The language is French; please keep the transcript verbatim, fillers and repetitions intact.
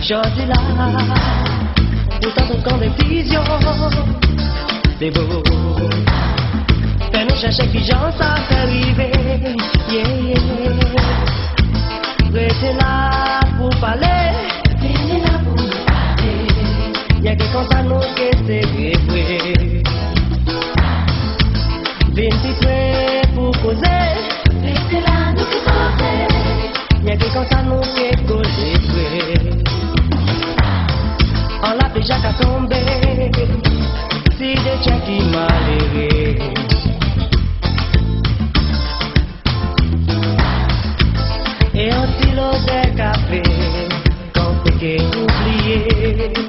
J'suis là, pourtant ton camp décision, c'est beau. Fais-nous chercher qui j'en ça fait arriver, yeah, yeah. Restez là pour parler, restez là pour nous parler. Y'a que comme ça nous que c'est vrai. Venez prêt pour causer, restez là nous que causer. Y'a que comme ça nous que causer. On l'a déjà qu'à tomber, si des tiens qui m'a levé. Et un stylo de café, quand c'est qu'oublié.